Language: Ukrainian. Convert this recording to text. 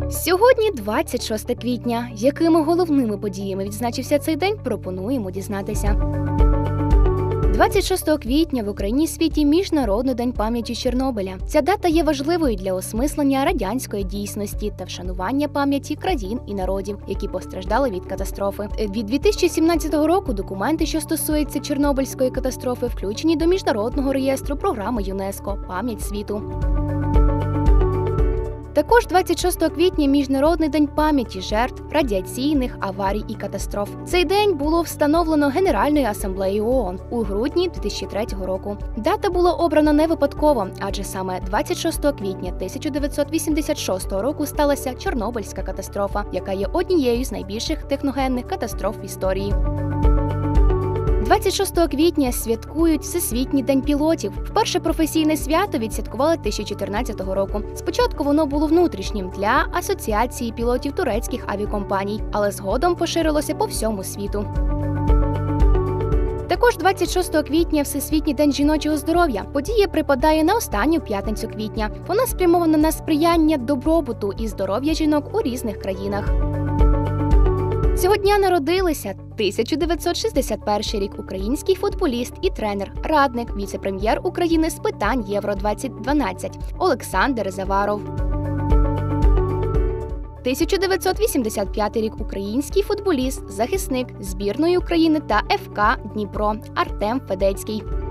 Сьогодні 26 квітня. Якими головними подіями відзначився цей день, пропонуємо дізнатися. 26 квітня в Україні і світі Міжнародний день пам'яті Чорнобиля. Ця дата є важливою для осмислення радянської дійсності та вшанування пам'яті країн і народів, які постраждали від катастрофи. Від 2017 року документи, що стосуються Чорнобильської катастрофи, включені до Міжнародного реєстру програми ЮНЕСКО «Пам'ять світу». Також 26 квітня – Міжнародний день пам'яті жертв радіаційних аварій і катастроф. Цей день було встановлено Генеральною асамблеєю ООН у грудні 2003 року. Дата була обрана не випадково, адже саме 26 квітня 1986 року сталася Чорнобильська катастрофа, яка є однією з найбільших техногенних катастроф в історії. 26 квітня святкують Всесвітній день пілотів. Вперше професійне свято відсвяткували 2014 року. Спочатку воно було внутрішнім для Асоціації пілотів турецьких авіакомпаній, але згодом поширилося по всьому світу. Також 26 квітня – Всесвітній день жіночого здоров'я. Подія припадає на останню п'ятницю квітня. Вона спрямована на сприяння добробуту і здоров'я жінок у різних країнах. Цього дня народилися 1961 рік український футболіст і тренер, радник, віце-прем'єр України з питань Євро-2012 Олександр Заваров. 1985 рік український футболіст, захисник збірної України та ФК Дніпро Артем Федецький.